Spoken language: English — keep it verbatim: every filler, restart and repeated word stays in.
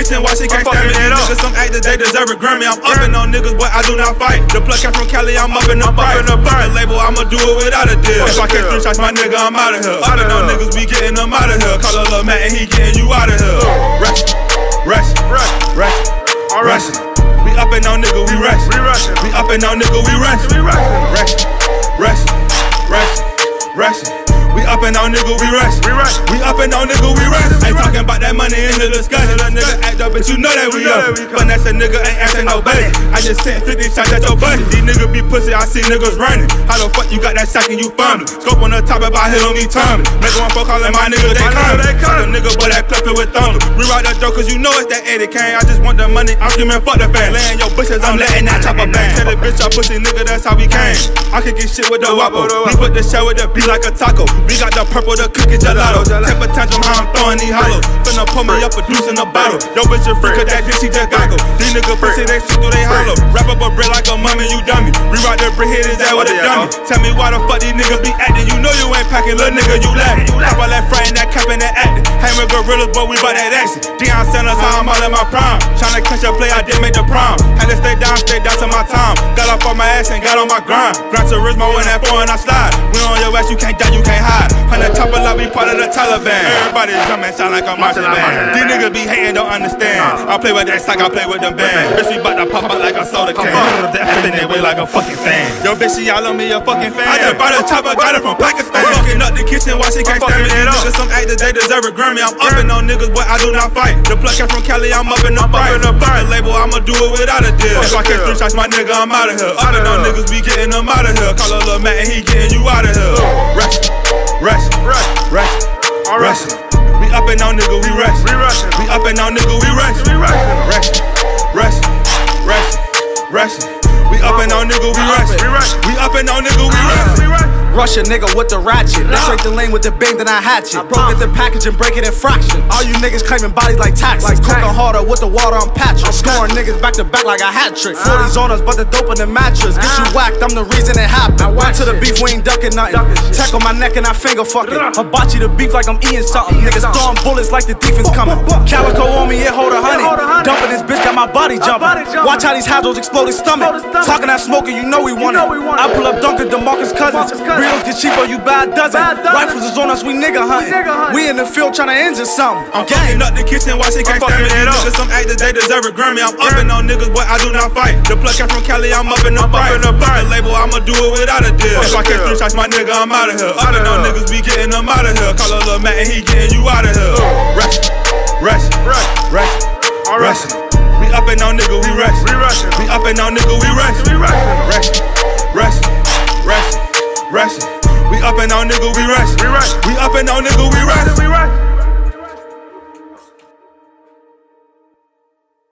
kitchen washing, can't stand me. These niggas, some actors, they deserve a Grammy. I'm upping on niggas, but I do not fight. The plug came from Cali, I'm up in the fight. The label, I'ma do it without a deal. If I catch three shots, my nigga, I'm out of here. Upping on niggas, we getting them out of here. Call a little Matt and he getting you out of here. Rush, rush, rush, rush, rush. We upping on nigga, we rush. We upping on nigga, we rush. Rush, rush, rush, rush. We uppin' on nigga, we rush. We rush. We uppin' on nigga, we rush. Ain't talking about that money in the discussion. A nigga act up, but you know that we up. Finesse a nigga, ain't asking no buddy. I just sent fifty shots at your buddy. These niggas be pussy, I see niggas running. How the fuck you got that sack and you fumbling? Scope on the top, if I hit on me tumbling. Make one fuck calling my nigga, they coming. Fuck a nigga, boy, that clip it with thunder. Rewrite that joke, cause you know it's that Eddie Kane. I just want the money, I'm screaming fuck the fan. Laying your bushes, I'm letting that chopper bang. Tell the bitch I pussy nigga, that's how we came. I can get shit with the whopper. We put the shell with the beat like a taco. We got the purple, the cookie gelato. Temper tantrum, how I'm throwing these hollows. Finna pull me up a deuce in a bottle. Yo bitch a freak, cause that bitch she just goggle. These niggas pussy, they shoot through they hollow. Wrap up a brick like a mummy, you dummy. Rewrite the brick, hit his ass with a dummy. Tell me why the fuck these niggas be acting. You know you ain't packing, little nigga, you lagging. Pop all that frying, that cap and that acting. Hang with gorillas, but we bout that action. Deion Sanders, how I'm all in my prime. Tryna catch a play, I did make the prime. Had to stay down, stay down to my time. Got up on my ass and got on my grind. Gran Turismo in that four and I slide. We on your ass, you can't die, you can't hide. On the top of like we part of the Taliban. Everybody drumming sound like a marching band. These niggas be hating, don't understand. I play with that sack, I play with them band. Bitch, we bout to pop out like a soda can. The ass in their way like a fucking fan. Yo, bitch, she all on me, a fucking fan. I just bought a chopper, got it from Pakistan. Fucking up the kitchen, washing, can't stand me. These niggas, some actors, they deserve a Grammy. I'm upping on niggas, but I do not fight. The plug came from Cali, I'm up in the fight. The label, I'ma do it without a deal. If I catch three shots, my nigga, I'm out of here. Upping on niggas, we getting them out of here. Call a little Matt and he getting you out of here. Rush, rush, rush, rush, rush. We uppin' on nigga, we rush. We uppin' on nigga, we rush. Rush, rush, rush, rush. We uppin' on nigga, we rush. We uppin' on nigga, we rush. Rush a nigga with the ratchet. Let's straight the lane with the bang, then I hatch it. Broke at the package and break it in fractions. All you niggas claiming bodies like taxes. Cooking harder with the water on Patrick. Scoring niggas back to back like a hat trick. forties on us, but the dope in the mattress. Get you whacked, I'm the reason it happened. Went to the beef, we ain't ducking nothing. Tech on my neck and I finger fucking. Hibachi the beef like I'm eating something. Niggas throwing bullets like the defense coming. Calico on me, it hold a honey. Dumping this bitch, got my body jumping. Watch how these hazzles explode his stomach. Talking that smoking, you know we want it. I pull up Duncan, DeMarcus Cousins. Reels get cheaper, you bad dozen. Rifles is on us, we nigga hunting. We in the field trying to injure something. I'm fucking up the kitchen, washing, can't stand me. These niggas, some actors, they deserve a Grammy. I'm upping on niggas, but I do not fight. The plug came from Cali, I'm up in the fight. The label, I'ma do it without a deal. If I catch three shots, my nigga, I'm out of here. Upping on niggas, we getting them out of here. Call a little Matt and he getting you out of here. Rush, rush, rush, rush, rush. We uppin' on nigga, we rush. We uppin' on nigga, we rush. Rush, rush, rush, rush. We uppin' on nigga, we rush. We uppin' on nigga, we rush.